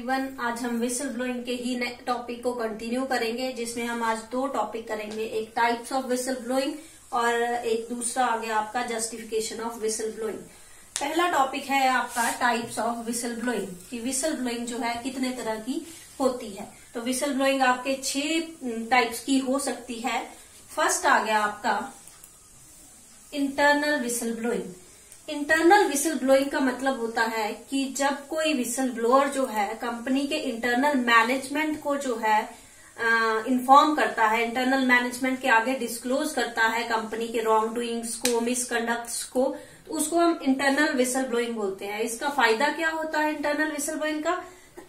Everyone, आज हम whistle blowing के ही टॉपिक को कंटिन्यू करेंगे, जिसमें हम आज दो टॉपिक करेंगे। एक टाइप्स ऑफ विसल ब्लोइंग और एक दूसरा आ गया आपका जस्टिफिकेशन ऑफ विसल ब्लोइंग। पहला टॉपिक है आपका टाइप्स ऑफ विसल ब्लोइंग कि विसल ब्लोइंग जो है कितने तरह की होती है। तो विसल ब्लोइंग आपके 6 टाइप्स की हो सकती है। फर्स्ट आ गया आपका internal whistle blowing. Internal whistle blowing का मतलब होता है कि जब कोई विसल ब्लोअर जो है कंपनी के इंटरनल मैनेजमेंट को जो है इन्फॉर्म करता है, इंटरनल मैनेजमेंट के आगे डिस्क्लोज करता है कंपनी के रॉन्ग डूइंग्स को, मिसकंडक्ट्स को, तो उसको हम इंटरनल विसल ब्लोइंग बोलते हैं। इसका फायदा क्या होता है इंटरनल विसल ब्लोइंग का?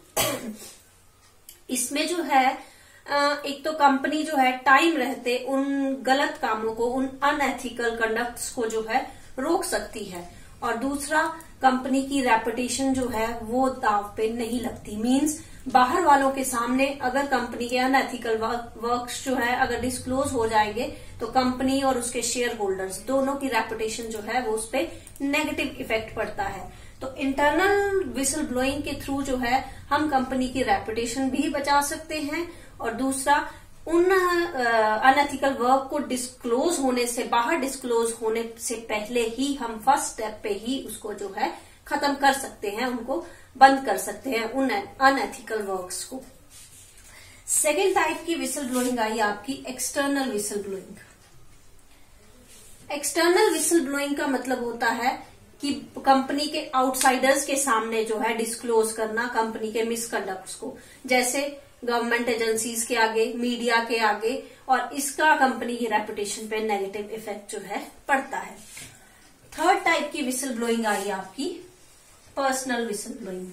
इसमें जो है एक तो कंपनी जो है टाइम रहते उन गलत कामों को, उन अनएथिकल कंडक्ट्स को जो है रोक सकती है, और दूसरा कंपनी की रेपुटेशन जो है वो दाव पे नहीं लगती। मींस बाहर वालों के सामने अगर कंपनी के अनएथिकल वर्क्स जो है अगर डिस्क्लोज हो जाएंगे तो कंपनी और उसके शेयर होल्डर्स दोनों की रेपुटेशन जो है वो उस पर नेगेटिव इफेक्ट पड़ता है। तो इंटरनल विसल ब्लोइंग के थ्रू जो है हम कंपनी की रेपुटेशन भी बचा सकते हैं, और दूसरा उन अनएथिकल वर्क को डिस्क्लोज होने से, बाहर डिस्क्लोज होने से पहले ही हम फर्स्ट स्टेप पे ही उसको जो है खत्म कर सकते हैं, उनको बंद कर सकते हैं उन अनएथिकल वर्क्स को। सेकेंड टाइप की विसल ब्लोइंग आई आपकी external whistle blowing. External whistle blowing का मतलब होता है कि कंपनी के आउटसाइडर्स के सामने जो है डिस्क्लोज करना कंपनी के मिसकंडक्ट्स को, जैसे गवर्नमेंट एजेंसीज के आगे, मीडिया के आगे, और इसका कंपनी की रेपुटेशन पे नेगेटिव इफेक्ट जो है पड़ता है। थर्ड टाइप की विसल ब्लोइंग आई आपकी personal whistle blowing.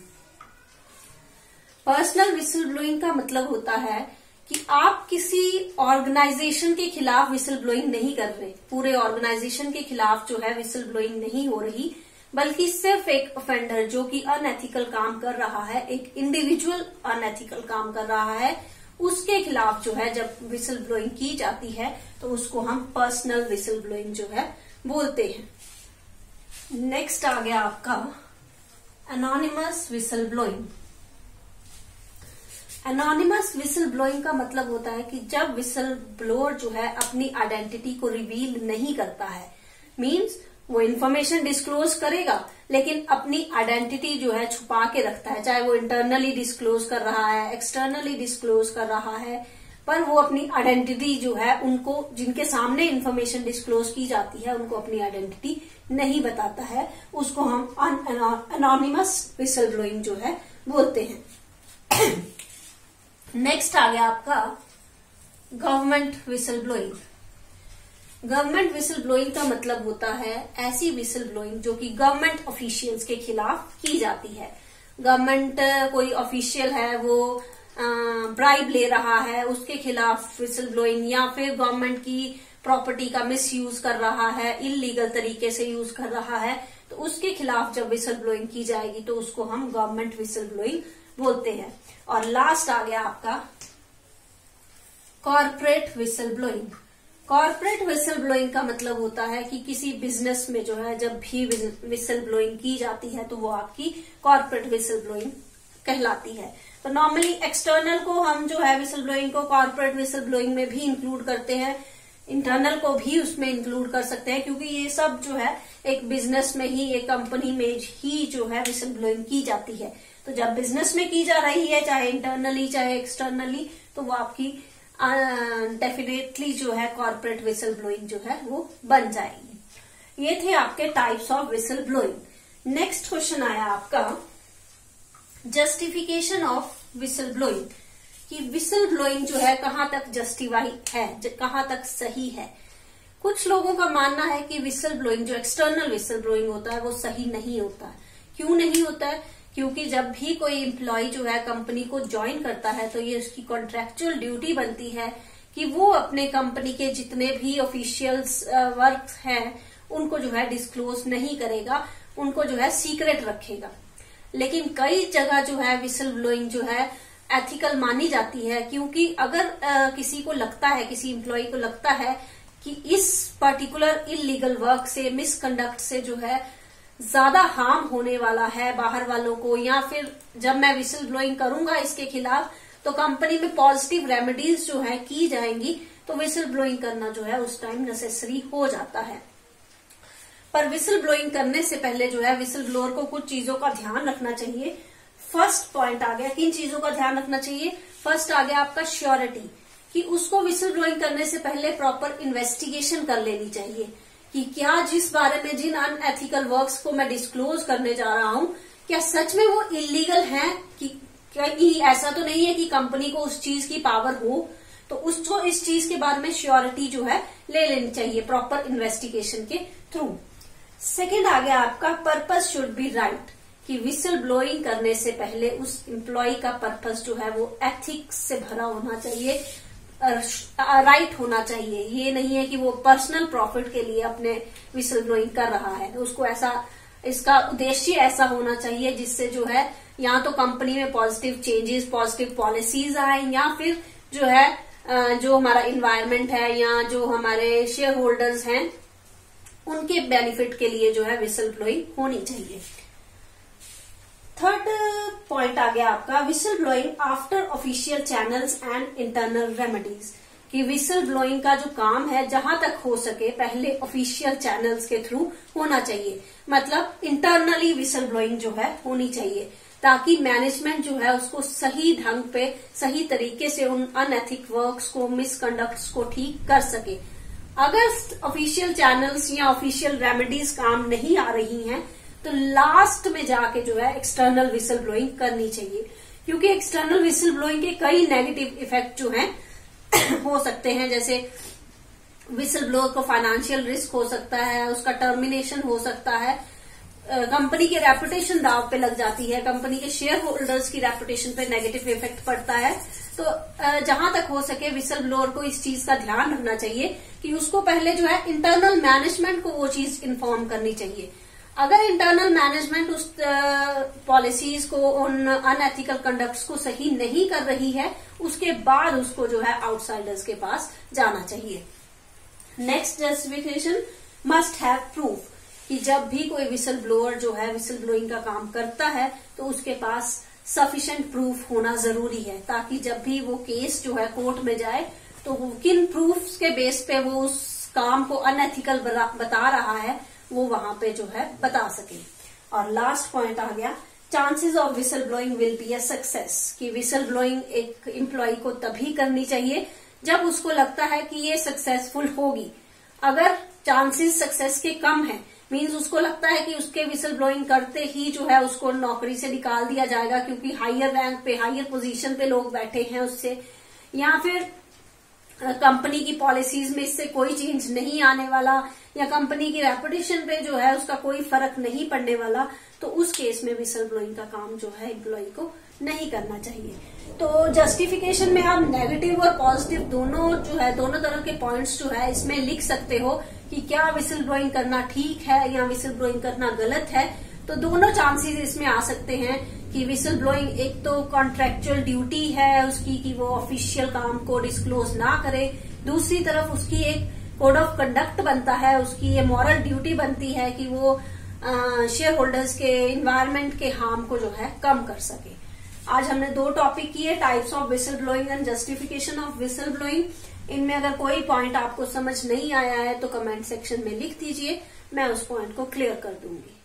Personal whistle blowing का मतलब होता है कि आप किसी ऑर्गेनाइजेशन के खिलाफ विसल ब्लोइंग नहीं कर रहे, पूरे ऑर्गेनाइजेशन के खिलाफ जो है विसल ब्लोइंग नहीं हो रही, बल्कि सिर्फ एक ऑफेंडर जो कि अनएथिकल काम कर रहा है, एक इंडिविजुअल अनएथिकल काम कर रहा है, उसके खिलाफ जो है जब विसल ब्लोइंग की जाती है तो उसको हम पर्सनल विसल ब्लोइंग जो है बोलते हैं। नेक्स्ट आ गया आपका anonymous whistle blowing. Anonymous whistle blowing का मतलब होता है कि जब विसल ब्लोअर जो है अपनी आइडेंटिटी को रिवील नहीं करता है, मीन्स वो इन्फॉर्मेशन डिस्क्लोज करेगा लेकिन अपनी आइडेंटिटी जो है छुपा के रखता है, चाहे वो इंटरनली डिस्क्लोज कर रहा है, एक्सटर्नली डिस्क्लोज कर रहा है, पर वो अपनी आइडेंटिटी जो है उनको, जिनके सामने इन्फॉर्मेशन डिस्क्लोज की जाती है, उनको अपनी आइडेंटिटी नहीं बताता है, उसको हम एनोनिमस विसल ब्लोइंग जो है बोलते हैं। नेक्स्ट आ गया आपका government whistle blowing. Government whistle blowing का मतलब होता है ऐसी विसल ब्लोइंग जो कि गवर्नमेंट ऑफिशियल्स के खिलाफ की जाती है। गवर्नमेंट कोई ऑफिशियल है, वो ब्राइब ले रहा है, उसके खिलाफ विसल ब्लोइंग, या फिर गवर्नमेंट की प्रॉपर्टी का मिस यूज कर रहा है, इलीगल तरीके से यूज कर रहा है, तो उसके खिलाफ जब विसल ब्लोइंग की जाएगी तो उसको हम गवर्नमेंट विसल ब्लोइंग बोलते हैं। और लास्ट आ गया आपका corporate whistle blowing. Corporate whistle blowing का मतलब होता है कि किसी बिजनेस में जो है जब भी विसल ब्लोइंग की जाती है तो वो आपकी कॉर्पोरेट विसल ब्लोइंग कहलाती है। तो नॉर्मली एक्सटर्नल को हम जो है विसल ब्लोइंग को कॉर्पोरेट विसल ब्लोइंग में भी इंक्लूड करते हैं, इंटरनल को भी उसमें इंक्लूड कर सकते हैं, क्योंकि ये सब जो है एक बिजनेस में ही, एक कंपनी में ही जो है विसल ब्लोइंग की जाती है। तो जब बिजनेस में की जा रही है, चाहे इंटरनली चाहे एक्सटर्नली, तो वो आपकी डेफिनेटली जो है कॉर्पोरेट विसल ब्लोइंग जो है वो बन जाएगी। ये थे आपके types of whistle blowing. Next question आया आपका जस्टिफिकेशन ऑफ विसल ब्लोइंग, कि विसल ब्लोइंग जो है कहाँ तक जस्टिफाई है, कहाँ तक सही है। कुछ लोगों का मानना है कि विसल ब्लोइंग जो एक्सटर्नल विसल ब्लोइंग होता है वो सही नहीं होता। क्यों नहीं होता है? क्योंकि जब भी कोई एम्प्लॉय जो है कंपनी को ज्वाइन करता है तो ये उसकी कॉन्ट्रेक्चुअल ड्यूटी बनती है कि वो अपने कंपनी के जितने भी ऑफिशियल्स वर्क हैं उनको जो है डिस्क्लोज नहीं करेगा, उनको जो है सीक्रेट रखेगा। लेकिन कई जगह जो है विसल ब्लोइंग जो है एथिकल मानी जाती है, क्योंकि अगर किसी को लगता है, किसी एम्प्लॉय को लगता है कि इस पर्टिकुलर इलीगल वर्क से, मिसकंडक्ट से जो है ज्यादा हार्म होने वाला है बाहर वालों को, या फिर जब मैं विसल ब्लोइंग करूंगा इसके खिलाफ तो कंपनी में पॉजिटिव रेमेडीज जो है की जाएंगी, तो विसल ब्लोइंग करना जो है उस टाइम नेसेसरी हो जाता है। पर विसल ब्लोइंग करने से पहले जो है विसल ब्लोअर को कुछ चीजों का ध्यान रखना चाहिए। फर्स्ट पॉइंट आ गया, किन चीजों का ध्यान रखना चाहिए। फर्स्ट आ गया आपका श्योरिटी, कि उसको विसल ब्लोइंग करने से पहले प्रॉपर इन्वेस्टिगेशन कर लेनी चाहिए कि क्या जिस बारे में, जिन अनएथिकल वर्क्स को मैं डिस्क्लोज करने जा रहा हूं, क्या सच में वो इलीगल है, कि कहीं ऐसा तो नहीं है कि कंपनी को उस चीज की पावर हो। तो उसको इस चीज के बारे में श्योरिटी जो है ले लेनी चाहिए प्रॉपर इन्वेस्टिगेशन के थ्रू। सेकेंड आ गया आपका पर्पस शुड बी राइट, कि विसल ब्लोइंग करने से पहले उस एम्प्लॉय का पर्पस जो है वो एथिक्स से भरा होना चाहिए, राइट होना चाहिए। ये नहीं है कि वो पर्सनल प्रॉफिट के लिए अपने विसल ब्लोइंग कर रहा है, उसको ऐसा, इसका उद्देश्य ऐसा होना चाहिए जिससे जो है या तो कंपनी में पॉजिटिव चेंजेस, पॉजिटिव पॉलिसीज आए, या फिर जो है जो हमारा इन्वायरमेंट है या जो हमारे शेयर होल्डर्स हैं उनके बेनिफिट के लिए जो है विसल ब्लोइंग होनी चाहिए। थर्ड पॉइंट आ गया आपका whistle blowing after official channels and internal remedies, कि विसल ब्लोइंग का जो काम है जहां तक हो सके पहले ऑफिशियल चैनल्स के थ्रू होना चाहिए, मतलब इंटरनली विसल ब्लोइंग जो है होनी चाहिए, ताकि मैनेजमेंट जो है उसको सही ढंग पे, सही तरीके से उन अनएथिक वर्क्स को, मिसकंडक्ट्स को ठीक कर सके। अगर ऑफिशियल चैनल्स या ऑफिशियल रेमेडीज काम नहीं आ रही हैं तो लास्ट में जाके जो है एक्सटर्नल विसल ब्लोइंग करनी चाहिए, क्योंकि एक्सटर्नल विसल ब्लोइंग के कई नेगेटिव इफेक्ट जो हैं हो सकते हैं, जैसे विसल ब्लोअर को फाइनेंशियल रिस्क हो सकता है, उसका टर्मिनेशन हो सकता है, कंपनी की रेपुटेशन दाव पे लग जाती है, कंपनी के शेयर होल्डर्स की रेपुटेशन पे नेगेटिव इफेक्ट पड़ता है। तो जहां तक हो सके विसल ब्लोअर को इस चीज का ध्यान रखना चाहिए कि उसको पहले जो है इंटरनल मैनेजमेंट को वो चीज इन्फॉर्म करनी चाहिए। अगर इंटरनल मैनेजमेंट उस पॉलिसीज को, उन अनएथिकल कंडक्ट्स को सही नहीं कर रही है, उसके बाद उसको जो है आउटसाइडर्स के पास जाना चाहिए। Next justification must have proof, कि जब भी कोई विसल ब्लोअर जो है विसल ब्लोइंग का काम करता है तो उसके पास सफिशिएंट प्रूफ होना जरूरी है, ताकि जब भी वो केस जो है कोर्ट में जाए तो किन प्रूफ्स के बेस पे वो उस काम को अनएथिकल बता रहा है वो वहां पे जो है बता सके। और लास्ट पॉइंट आ गया chances of whistle blowing will be a success, कि विसल ब्लोइंग एक एम्प्लॉय को तभी करनी चाहिए जब उसको लगता है कि ये सक्सेसफुल होगी। अगर चांसेस सक्सेस के कम है, मीन्स उसको लगता है कि उसके विसल ब्लोइंग करते ही जो है उसको नौकरी से निकाल दिया जाएगा क्योंकि हायर रैंक पे, हायर पोजीशन पे लोग बैठे हैं उससे, या फिर कंपनी की पॉलिसीज में इससे कोई चेंज नहीं आने वाला, या कंपनी की रेपुटेशन पे जो है उसका कोई फर्क नहीं पड़ने वाला, तो उस केस में विसल ब्लोइंग का काम जो है एम्प्लॉय को नहीं करना चाहिए। तो जस्टिफिकेशन में आप नेगेटिव और पॉजिटिव दोनों जो है, दोनों तरह के पॉइंट्स जो है इसमें लिख सकते हो कि क्या विसल ब्लोइंग करना ठीक है या विसल ब्लोइंग करना गलत है। तो दोनों चांसेस इसमें आ सकते हैं कि विसल ब्लोइंग एक तो कॉन्ट्रेक्चुअल ड्यूटी है उसकी कि वो ऑफिशियल काम को डिस्क्लोज ना करे, दूसरी तरफ उसकी एक कोड ऑफ कंडक्ट बनता है, उसकी ये मॉरल ड्यूटी बनती है कि वो शेयर होल्डर्स के, इन्वायरमेंट के हार्म को जो है कम कर सके। आज हमने 2 टॉपिक किए, types of whistle blowing and justification of whistle blowing. इनमें अगर कोई पॉइंट आपको समझ नहीं आया है तो कमेंट सेक्शन में लिख दीजिए, मैं उस पॉइंट को क्लियर कर दूंगी।